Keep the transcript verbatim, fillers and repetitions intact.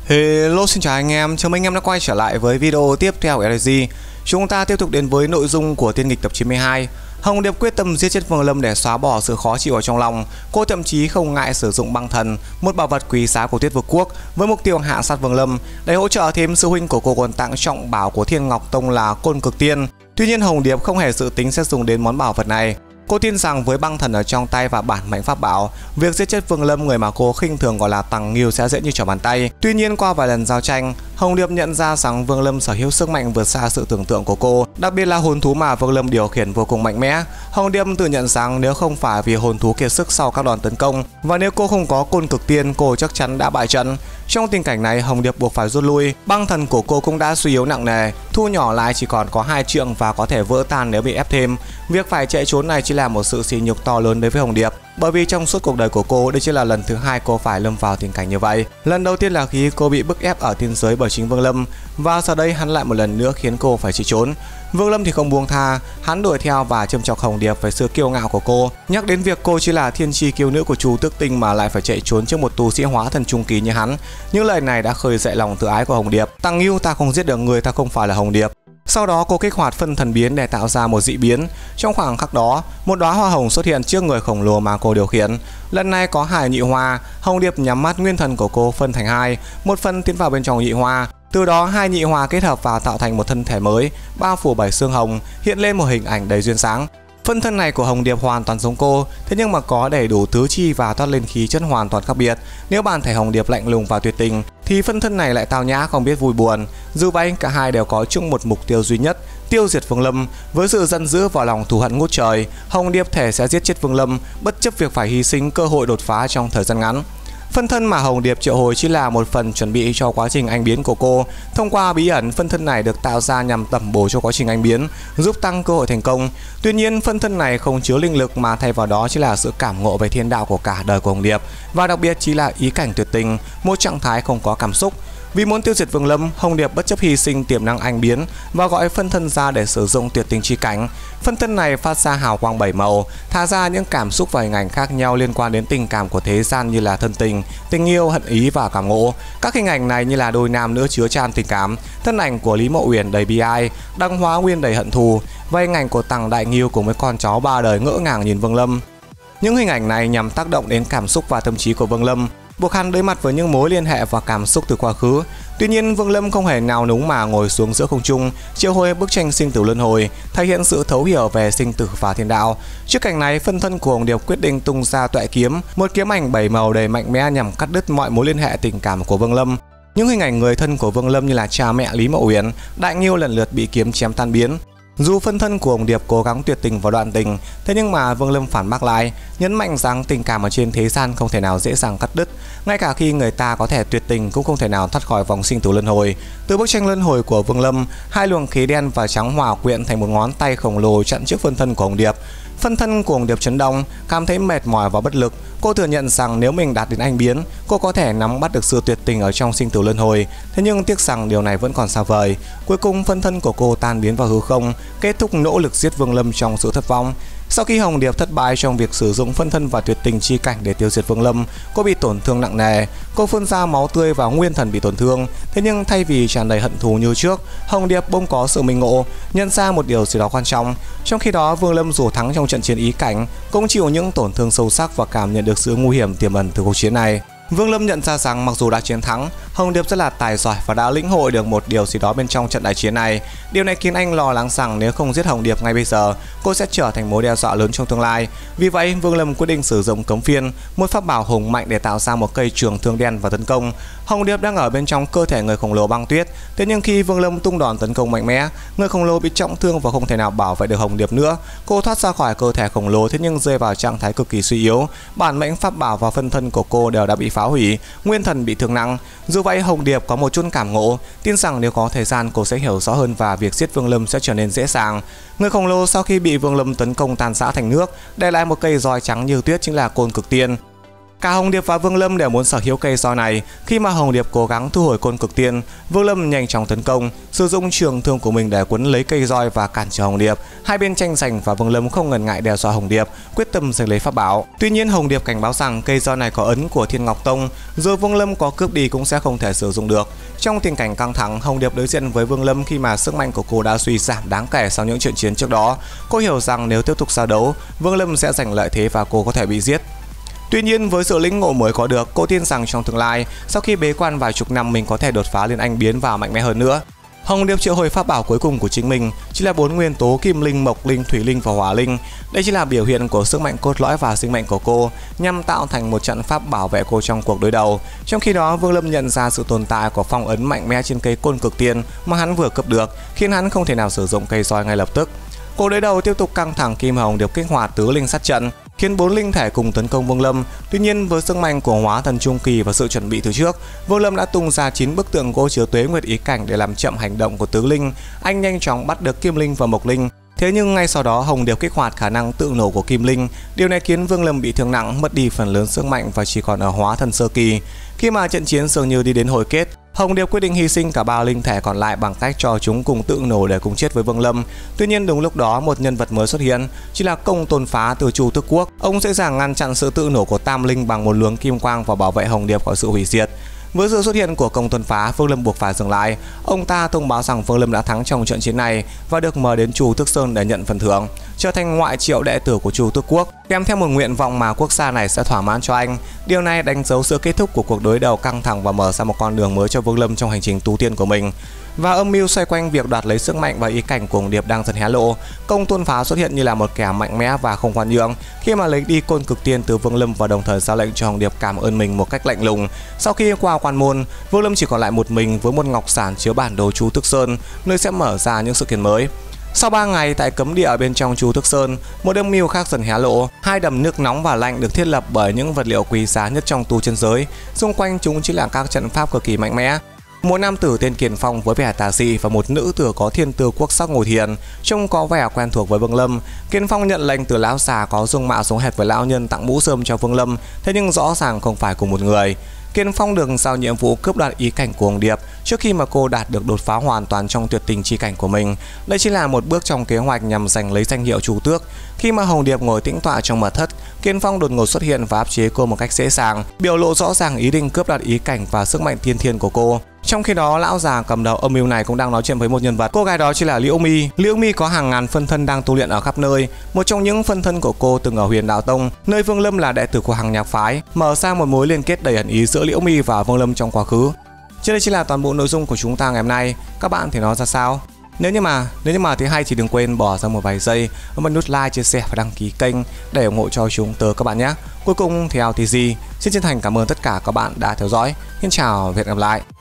Hello, xin chào anh em, chào mừng anh em đã quay trở lại với video tiếp theo của lờ giê. Chúng ta tiếp tục đến với nội dung của tiên nghịch tập chín mươi hai. Hồng Điệp quyết tâm giết chết Vương Lâm để xóa bỏ sự khó chịu ở trong lòng. Cô thậm chí không ngại sử dụng băng thần, một bảo vật quý giá của Tuyết Vực Quốc, với mục tiêu hạ sát Vương Lâm. Để hỗ trợ thêm, sư huynh của cô còn tặng trọng bảo của Thiên Ngọc Tông là Côn Cực Tiên. Tuy nhiên Hồng Điệp không hề dự tính sẽ dùng đến món bảo vật này. Cô tin rằng với băng thần ở trong tay và bản mệnh pháp bảo, việc giết chết Vương Lâm, người mà cô khinh thường gọi là Tằng Nghiêu, sẽ dễ như trở bàn tay. Tuy nhiên qua vài lần giao tranh, Hồng Điệp nhận ra rằng Vương Lâm sở hữu sức mạnh vượt xa sự tưởng tượng của cô, đặc biệt là hồn thú mà Vương Lâm điều khiển vô cùng mạnh mẽ. Hồng Điệp tự nhận rằng nếu không phải vì hồn thú kiệt sức sau các đòn tấn công, và nếu cô không có Côn Cực Tiên, cô chắc chắn đã bại trận. Trong tình cảnh này, Hồng Điệp buộc phải rút lui. Băng thần của cô cũng đã suy yếu nặng nề, thu nhỏ lại chỉ còn có hai trượng và có thể vỡ tan nếu bị ép thêm. Việc phải chạy trốn này chỉ là một sự sỉ nhục to lớn đối với Hồng Điệp, bởi vì trong suốt cuộc đời của cô, đây chỉ là lần thứ hai cô phải lâm vào tình cảnh như vậy. Lần đầu tiên là khi cô bị bức ép ở thiên giới bởi chính Vương Lâm, và sau đây hắn lại một lần nữa khiến cô phải chạy trốn. Vương Lâm thì không buông tha, hắn đuổi theo và châm chọc Hồng Điệp về sự kiêu ngạo của cô, nhắc đến việc cô chỉ là thiên chi kiêu nữ của Chu Tước Tinh mà lại phải chạy trốn trước một tu sĩ hóa thần trung kỳ như hắn. Những lời này đã khơi dậy lòng tự ái của Hồng Điệp. Tằng Nghiêu, ta không giết được người, ta không phải là Hồng Điệp. Sau đó cô kích hoạt phân thần biến để tạo ra một dị biến. Trong khoảng khắc đó, một đóa hoa hồng xuất hiện trước người khổng lồ mà cô điều khiển. Lần này có hai nhị hoa. Hồng Điệp nhắm mắt, nguyên thần của cô phân thành hai, một phần tiến vào bên trong nhị hoa. Từ đó hai nhị hoa kết hợp vào tạo thành một thân thể mới, bao phủ bởi xương hồng, hiện lên một hình ảnh đầy duyên sáng. Phân thân này của Hồng Điệp hoàn toàn giống cô, thế nhưng mà có đầy đủ tứ chi và toát lên khí chất hoàn toàn khác biệt. Nếu bản thể Hồng Điệp lạnh lùng và tuyệt tình, thì phân thân này lại tao nhã không biết vui buồn. Dù vậy, cả hai đều có chung một mục tiêu duy nhất: tiêu diệt Vương Lâm. Với sự giận dữ và lòng thù hận ngút trời, Hồng Điệp thể sẽ giết chết Vương Lâm, bất chấp việc phải hy sinh cơ hội đột phá trong thời gian ngắn. Phân thân mà Hồng Điệp triệu hồi chỉ là một phần chuẩn bị cho quá trình anh biến của cô. Thông qua bí ẩn, phân thân này được tạo ra nhằm tẩm bổ cho quá trình anh biến, giúp tăng cơ hội thành công. Tuy nhiên, phân thân này không chứa linh lực mà thay vào đó chỉ là sự cảm ngộ về thiên đạo của cả đời của Hồng Điệp, và đặc biệt chỉ là ý cảnh tuyệt tình, một trạng thái không có cảm xúc. Vì muốn tiêu diệt Vương Lâm, Hồng Điệp bất chấp hy sinh tiềm năng anh biến và gọi phân thân ra để sử dụng tuyệt tình chi cảnh. Phân thân này phát ra hào quang bảy màu, thả ra những cảm xúc và hình ảnh khác nhau liên quan đến tình cảm của thế gian, như là thân tình, tình yêu, hận ý và cảm ngộ. Các hình ảnh này như là đôi nam nữ chứa chan tình cảm, thân ảnh của Lý Mộ Uyển đầy bi ai, Đăng Hóa Nguyên đầy hận thù, và hình ảnh của Tằng Đại Nghiêu cùng với con chó ba đời ngỡ ngàng nhìn Vương Lâm. Những hình ảnh này nhằm tác động đến cảm xúc và tâm trí của Vương Lâm, buộc hắn đối mặt với những mối liên hệ và cảm xúc từ quá khứ. Tuy nhiên, Vương Lâm không hề nào núng mà ngồi xuống giữa không trung, triệu hồi bức tranh sinh tử luân hồi, thể hiện sự thấu hiểu về sinh tử và thiên đạo. Trước cảnh này, phân thân của Hồng Điệp quyết định tung ra Tuệ Kiếm, một kiếm ảnh bảy màu đầy mạnh mẽ nhằm cắt đứt mọi mối liên hệ tình cảm của Vương Lâm. Những hình ảnh người thân của Vương Lâm như là cha mẹ Lý Mộ Uyển, Đại Nghiêu lần lượt bị kiếm chém tan biến. Dù phân thân của Hồng Điệp cố gắng tuyệt tình và đoạn tình, thế nhưng mà Vương Lâm phản bác lại, nhấn mạnh rằng tình cảm ở trên thế gian không thể nào dễ dàng cắt đứt. Ngay cả khi người ta có thể tuyệt tình cũng không thể nào thoát khỏi vòng sinh tử luân hồi. Từ bức tranh luân hồi của Vương Lâm, hai luồng khí đen và trắng hòa quyện thành một ngón tay khổng lồ chặn trước phân thân của Hồng Điệp. Phân thân của Hồng Điệp chấn động, cảm thấy mệt mỏi và bất lực. Cô thừa nhận rằng nếu mình đạt đến anh biến, cô có thể nắm bắt được sự tuyệt tình ở trong sinh tử luân hồi. Thế nhưng tiếc rằng điều này vẫn còn xa vời. Cuối cùng phân thân của cô tan biến vào hư không, kết thúc nỗ lực giết Vương Lâm trong sự thất vọng. Sau khi Hồng Điệp thất bại trong việc sử dụng phân thân và tuyệt tình chi cảnh để tiêu diệt Vương Lâm, cô bị tổn thương nặng nề. Cô phun ra máu tươi và nguyên thần bị tổn thương. Thế nhưng thay vì tràn đầy hận thù như trước, Hồng Điệp bỗng có sự minh ngộ, nhận ra một điều gì đó quan trọng. Trong khi đó, Vương Lâm dù thắng trong trận chiến ý cảnh, cũng chịu những tổn thương sâu sắc và cảm nhận được sự nguy hiểm tiềm ẩn từ cuộc chiến này. Vương Lâm nhận ra rằng mặc dù đã chiến thắng, Hồng Điệp rất là tài giỏi và đã lĩnh hội được một điều gì đó bên trong trận đại chiến này. Điều này khiến anh lo lắng rằng nếu không giết Hồng Điệp ngay bây giờ, cô sẽ trở thành mối đe dọa lớn trong tương lai. Vì vậy, Vương Lâm quyết định sử dụng cấm phiên, một pháp bảo hùng mạnh để tạo ra một cây trường thương đen và tấn công. Hồng Điệp đang ở bên trong cơ thể người khổng lồ băng tuyết, thế nhưng khi Vương Lâm tung đòn tấn công mạnh mẽ, người khổng lồ bị trọng thương và không thể nào bảo vệ được Hồng Điệp nữa. Cô thoát ra khỏi cơ thể khổng lồ, thế nhưng rơi vào trạng thái cực kỳ suy yếu. Bản mệnh pháp bảo và phân thân của cô đều đã bị phá hủy, nguyên thần bị thương nặng. Dù vậy, Hồng Điệp có một chút cảm ngộ, tin rằng nếu có thời gian cô sẽ hiểu rõ hơn và việc giết Vương Lâm sẽ trở nên dễ dàng. Người khổng lồ sau khi bị Vương Lâm tấn công tan rã thành nước, để lại một cây roi trắng như tuyết chính là Côn Cực Tiên. Cả Hồng Điệp và Vương Lâm đều muốn sở hữu cây roi này. Khi mà Hồng Điệp cố gắng thu hồi côn cực tiên, Vương Lâm nhanh chóng tấn công, sử dụng trường thương của mình để quấn lấy cây roi và cản trở Hồng Điệp. Hai bên tranh giành và Vương Lâm không ngần ngại đe dọa Hồng Điệp, quyết tâm giành lấy pháp bảo. Tuy nhiên Hồng Điệp cảnh báo rằng cây roi này có ấn của Thiên Ngọc Tông, dù Vương Lâm có cướp đi cũng sẽ không thể sử dụng được. Trong tình cảnh căng thẳng, Hồng Điệp đối diện với Vương Lâm khi mà sức mạnh của cô đã suy giảm đáng kể sau những trận chiến trước đó. Cô hiểu rằng nếu tiếp tục giao đấu, Vương Lâm sẽ giành lợi thế và cô có thể bị giết. Tuy nhiên với sự lĩnh ngộ mới có được, cô tin rằng trong tương lai, sau khi bế quan vài chục năm mình có thể đột phá lên anh biến và mạnh mẽ hơn nữa. Hồng Điệp triệu hồi pháp bảo cuối cùng của chính mình chỉ là bốn nguyên tố kim linh, mộc linh, thủy linh và hỏa linh. Đây chỉ là biểu hiện của sức mạnh cốt lõi và sinh mệnh của cô, nhằm tạo thành một trận pháp bảo vệ cô trong cuộc đối đầu. Trong khi đó, Vương Lâm nhận ra sự tồn tại của phong ấn mạnh mẽ trên cây côn cực tiên mà hắn vừa cướp được, khiến hắn không thể nào sử dụng cây roi ngay lập tức. Cuộc đối đầu tiếp tục căng thẳng khi mà Hồng Điệp kích hoạt tứ linh sát trận, khiến bốn linh thể cùng tấn công Vương Lâm. Tuy nhiên với sức mạnh của hóa thần trung kỳ và sự chuẩn bị từ trước, Vương Lâm đã tung ra chín bức tượng gỗ chứa tuế nguyệt ý cảnh để làm chậm hành động của tứ linh. Anh nhanh chóng bắt được kim linh và mộc linh. Thế nhưng ngay sau đó Hồng Điệp kích hoạt khả năng tự nổ của kim linh. Điều này khiến Vương Lâm bị thương nặng, mất đi phần lớn sức mạnh và chỉ còn ở hóa thần sơ kỳ. Khi mà trận chiến dường như đi đến hồi kết, Hồng Điệp quyết định hy sinh cả ba linh thể còn lại bằng cách cho chúng cùng tự nổ để cùng chết với Vương Lâm. Tuy nhiên đúng lúc đó một nhân vật mới xuất hiện, chỉ là Công Tôn Phá từ Chu Tước Quốc. Ông dễ dàng ngăn chặn sự tự nổ của tam linh bằng một luồng kim quang và bảo vệ Hồng Điệp khỏi sự hủy diệt. Với sự xuất hiện của Công Tôn Phá, Vương Lâm buộc phải dừng lại. Ông ta thông báo rằng Vương Lâm đã thắng trong trận chiến này và được mời đến Chu Tước Sơn để nhận phần thưởng, trở thành ngoại triệu đệ tử của Chu Tước Quốc, kèm theo một nguyện vọng mà quốc gia này sẽ thỏa mãn cho anh. Điều này đánh dấu sự kết thúc của cuộc đối đầu căng thẳng và mở ra một con đường mới cho Vương Lâm trong hành trình tu tiên của mình. Và âm mưu xoay quanh việc đoạt lấy sức mạnh và ý cảnh của Hồng Điệp đang dần hé lộ. Công Tôn Phá xuất hiện như là một kẻ mạnh mẽ và không khoan nhượng khi mà lấy đi côn cực tiên từ Vương Lâm và đồng thời ra lệnh cho Hồng Điệp cảm ơn mình một cách lạnh lùng. Sau khi qua quan môn, Vương Lâm chỉ còn lại một mình với một ngọc sản chứa bản đồ Chu Tước Sơn, nơi sẽ mở ra những sự kiện mới. Sau ba ngày tại cấm địa ở bên trong Chu Tước Sơn, một âm mưu khác dần hé lộ. Hai đầm nước nóng và lạnh được thiết lập bởi những vật liệu quý giá nhất trong tu chân giới. Xung quanh chúng chỉ là các trận pháp cực kỳ mạnh mẽ. Một nam tử tên Kiền Phong với vẻ tà dị và một nữ tử có thiên tư quốc sắc ngồi thiền, trông có vẻ quen thuộc với Vương Lâm. Kiền Phong nhận lệnh từ lão già có dung mạo giống hệt với lão nhân tặng mũ rơm cho Vương Lâm, thế nhưng rõ ràng không phải cùng một người. Kiền Phong được giao nhiệm vụ cướp đoạt ý cảnh của Hồng Điệp trước khi mà cô đạt được đột phá hoàn toàn trong tuyệt tình chi cảnh của mình. Đây chỉ là một bước trong kế hoạch nhằm giành lấy danh hiệu Chu Tước. Khi mà Hồng Điệp ngồi tĩnh tọa trong mật thất, Kiền Phong đột ngột xuất hiện và áp chế cô một cách dễ dàng, biểu lộ rõ ràng ý định cướp đoạt ý cảnh và sức mạnh tiên thiên của cô. Trong khi đó, lão già cầm đầu âm mưu này cũng đang nói chuyện với một nhân vật. Cô gái đó chỉ là Liễu Mi. Liễu Mi có hàng ngàn phân thân đang tu luyện ở khắp nơi. Một trong những phân thân của cô từng ở Huyền Đạo Tông, nơi Vương Lâm là đệ tử của Hằng Nhạc phái, mở ra một mối liên kết đầy ẩn ý giữa Liễu Mi và Vương Lâm trong quá khứ. Trên đây chỉ là toàn bộ nội dung của chúng ta ngày hôm nay. Các bạn thì nó ra sao? Nếu như mà nếu như mà thấy hay thì đừng quên bỏ ra một vài giây và nút like, chia sẻ và đăng ký kênh để ủng hộ cho chúng tớ các bạn nhé. Cuối cùng thì lờ tê giê xin chân thành cảm ơn tất cả các bạn đã theo dõi. Xin chào và hẹn gặp lại.